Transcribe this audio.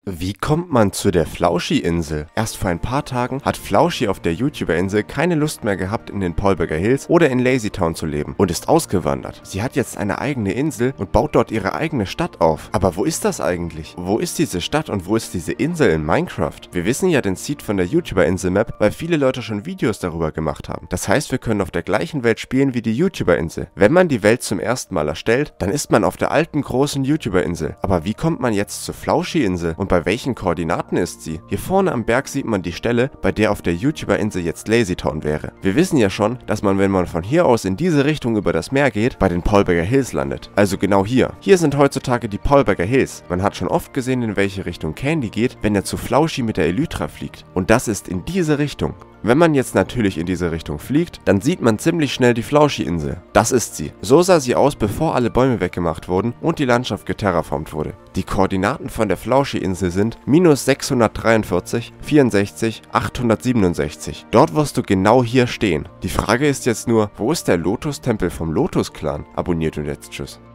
Wie kommt man zu der Flauschi-Insel? Erst vor ein paar Tagen hat Flauschi auf der YouTuber-Insel keine Lust mehr gehabt, in den Polberger Hills oder in Lazytown zu leben und ist ausgewandert. Sie hat jetzt eine eigene Insel und baut dort ihre eigene Stadt auf. Aber wo ist das eigentlich? Wo ist diese Stadt und wo ist diese Insel in Minecraft? Wir wissen ja den Seed von der YouTuber-Insel-Map, weil viele Leute schon Videos darüber gemacht haben. Das heißt, wir können auf der gleichen Welt spielen wie die YouTuber-Insel. Wenn man die Welt zum ersten Mal erstellt, dann ist man auf der alten großen YouTuber-Insel. Aber wie kommt man jetzt zur Flauschi-Insel und bei welchen Koordinaten ist sie? Hier vorne am Berg sieht man die Stelle, bei der auf der YouTuber-Insel jetzt Lazytown wäre. Wir wissen ja schon, dass man, wenn man von hier aus in diese Richtung über das Meer geht, bei den Polberger Hills landet. Also genau hier. Hier sind heutzutage die Polberger Hills. Man hat schon oft gesehen, in welche Richtung Candy geht, wenn er zu Flauschi mit der Elytra fliegt. Und das ist in diese Richtung. Wenn man jetzt natürlich in diese Richtung fliegt, dann sieht man ziemlich schnell die Flauschi-Insel. Das ist sie. So sah sie aus, bevor alle Bäume weggemacht wurden und die Landschaft geterraformt wurde. Die Koordinaten von der Flauschi-Insel sind -643, 64, 867. Dort wirst du genau hier stehen. Die Frage ist jetzt nur, wo ist der Lotus-Tempel vom Lotus-Clan? Abonniert und jetzt tschüss.